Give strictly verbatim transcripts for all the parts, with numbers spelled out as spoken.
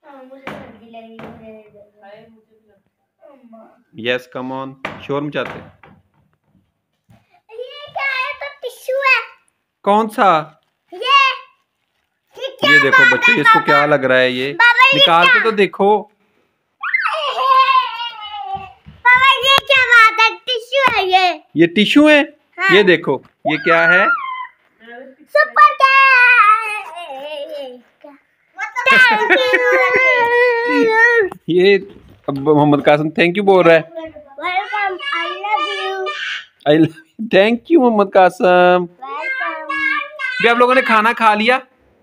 Yes come on, शोर मचाते। ये क्या है? तो टिश्यू है। कौन सा? ये ये, ये देखो बच्चे, इसको क्या लग रहा है? ये निकाल के तो देखो। पापा ये क्या बात है? टिश्यू है ये। ये टिश्यू है? हाँ। ये देखो ये क्या है? सुपर ये अब मोहम्मद कासिम थैंक यू बोल रहा है। Welcome, I love you. I love thank you Mohammed Kasim. Welcome. भी आप लोगों ने खाना खा लिया?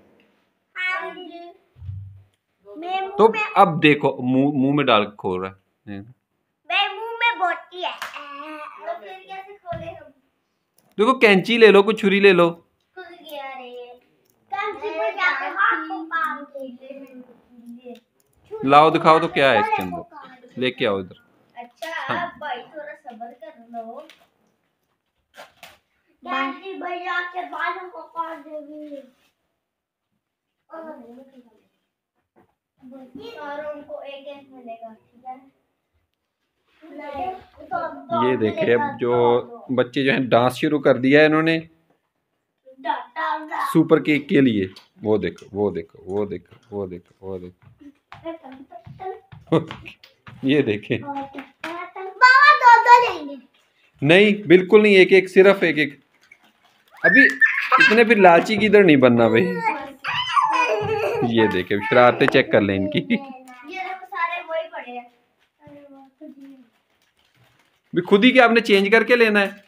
तो अब देखो मुंह मुंह में डाल के खोल रहा है। मेरे मुंह में बोटी है। तो फिर कैसे खोले हम? देखो कैंची ले लो, कुछ छुरी ले लो। लाओ दिखाओ तो क्या है इसके अंदर, लेके आओ इधर। अच्छा हाँ। भाई थोड़ा सब्र कर लो। कैंची भैया के बालों को काट देगी। और उनको एक एक मिलेगा, ठीक है? ये देखे अब जो बच्चे जो है डांस शुरू कर दिया है इन्होंने सुपर केक के लिए। वो देखो वो देखो वो देखो वो देखो वो देखो ये देखे। बाबा दो दो लेंगे। नहीं बिल्कुल नहीं, एक एक सिर्फ एक एक। अभी इतने फिर लालची की इधर नहीं बनना भाई। ये देखे शरारतें चेक कर लें इनकी। ये देखो सारे वही पड़े हैं। भी खुद ही क्या आपने चेंज करके लेना है?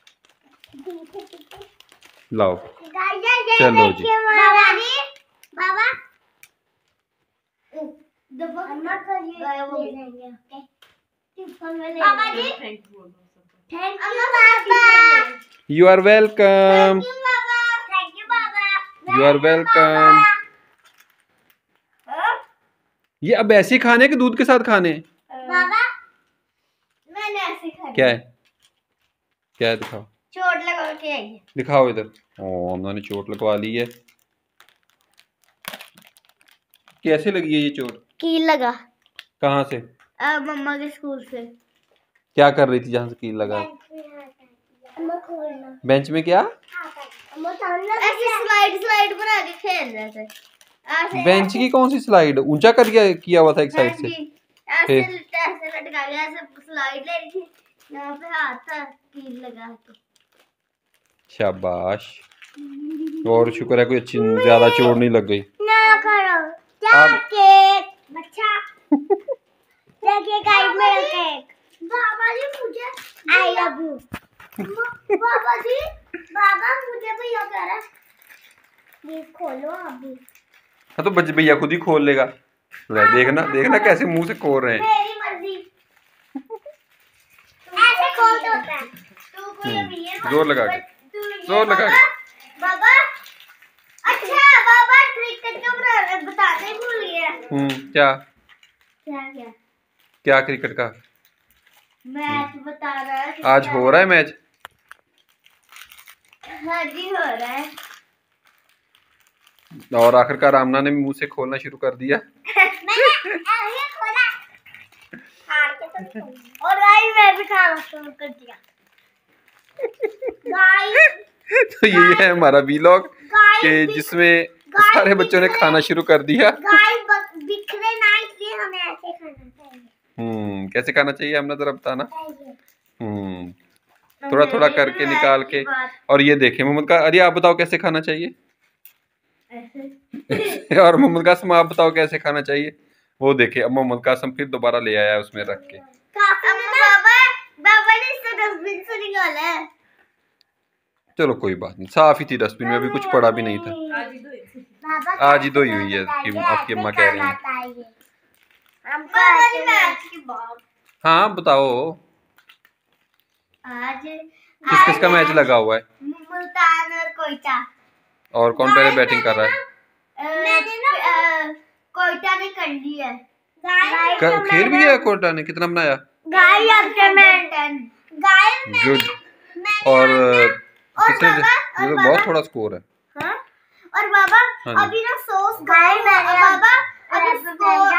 लाओ चलो जी। बाबा जी बाबा बाबा जी थैंक यू बाबा। You are welcome. Thank you बाबा। You are welcome. ये अब ऐसे खाने के दूध के साथ खाने? बाबा मैंने ऐसे खाया। क्या है क्या है दिखाओ। चोट लगा के आई है। दिखाओ इधर। ओ उन्होंने चोट लगवा ली है। कैसे लगी है ये चोट? कील लगा। कहाँ से? आ, मम्मा के स्कूल से। क्या कर रही थी जहाँ से कील लगा? बेंच में क्या? ऐसे स्लाइड स्लाइड बना के खेल रहे थे। बेंच की कौन सी स्लाइड? ऊंचा कर किया किया हुआ था एक साइड से। ऐसे ऐसे लटका के ऐसे स्लाइड ले रही थी, यहाँ पे हाथ था, कील लगा के। शाबाश, और शुक्र है कोई अच्छी ज्यादा चोट नहीं लग गई। ना करो केक बच्चा। देखिए गाइस मेरा केक। बाबा जी मुझे आई लव यू। बाबा जी बाबा मुझे भी ये कह रहा है ये खोलो अभी। हाँ तो बच्चे भैया खुद ही खोल लेगा। ले देखना देखना कैसे मुंह से खोल रहे हैं। मेरी मर्जी। ऐसे खोलते होता है। तू कोई अभी ये जोर लगा के जोर लगा के। बाबा अच्छा बाबा क्रिकेट का बताते ही भूल गया। हम्म क्या क्या क्या क्या क्रिकेट का मैच बता रहा है। आज हो रहा है मैच? हाँ जी हो रहा है। और आखिरकार आमना ने मुंह से खोलना शुरू कर दिया। मैंने ये खोला। हार के तो और गाइस मैं भी खाना शुरू कर दिया। गाइस तो ये है हमारा वीलॉग कि जिसमें सारे बच्चों ने खाना शुरू कर दिया। गाइस बिखरे ना, इसलिए हमें ऐसे खाना चाहिए। हम्म कैसे खाना चाहिए हमने जरा बताना। हम्म थोड़ा थोड़ा करके निकाल के। और ये देखे मोहम्मद का, अरे आप बताओ कैसे खाना चाहिए? और मोहम्मद कासिम आप बताओ कैसे खाना चाहिए? वो देखे अब मोहम्मद कासिम फिर दोबारा ले आया उसमें रख के। बाबा बाबा ने इसे डस्टबिन से निकाला है। चलो कोई बात नहीं, साफ ही थी डस्टबिन में, अभी कुछ पड़ा भी नहीं था। आज ही धोई हुई है आपकी अम्मा कह रही है। हाँ बताओ आज किस किस का मैच लगा हुआ है? मुल्तान और कोयटा। और कौन पहले बैटिंग कर रहा है? मैंने ना कोयटा ने कर ली है। खेल भी गया कोयटा ने? कितना बनाया? गुड। और कितने? ये तो बहुत थोड़ा स्कोर है। हाँ? और बाबा हाँ अभी ना सॉस गाय बाबा अभी स्कोर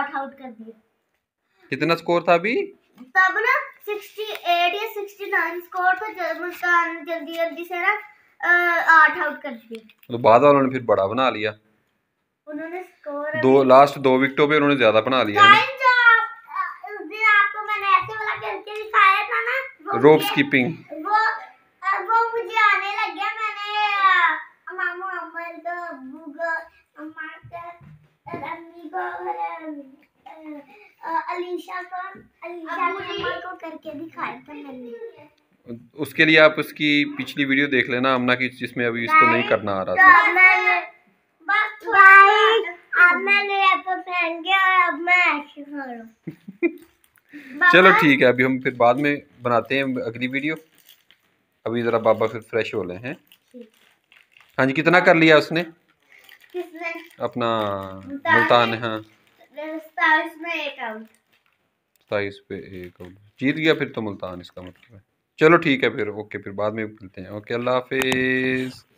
आठ आउट कर दिए। कितना स्कोर था अभी? तब ना सिक्सटी एट या सिक्सटी नाइन स्कोर था, जब मुस्कान जल्दी जल्दी से ना आठ आउट कर दिए। तो बाद वालों ने फिर बड़ा बना लिया, उन्होंने स्कोर दो लास्ट दो विकेटों पे उन्होंने ज्यादा बना लिया है। जो आप- उस दिन आपको मैंने ऐसे वाला करके दिखाया था ना, वो रोप मुझे- स्कीपिंग। वो वो मुझे आने लग गया। मैंने मामू अम्मल को अब्बू को अम्मा को अम्मी को अ, अलीशा को अलीशा ने अम्मा को करके दिखाया था मैंने। उसके लिए आप उसकी पिछली वीडियो देख लेना अमना की, जिसमें अभी इसको नहीं करना आ रहा तो था। अब मैं भाई अब मैंने रैपर पहन के और अब मैं ऐसे खा रहा हूँ। चलो ठीक है, अभी हम फिर बाद में बनाते हैं अगली वीडियो। अभी जरा बाबा फिर फ्रेश हो ले हैं। हाँ जी, कितना कर लिया उसने किसने? अपना मुल्तान? हाँ, सताईस में एक आउट। सताईस पे एक आउट जीत गया फिर तो मुल्तान, इसका मतलब है। चलो ठीक है फिर, ओके, फिर बाद में मिलते हैं। ओके, अल्लाह हाफिज।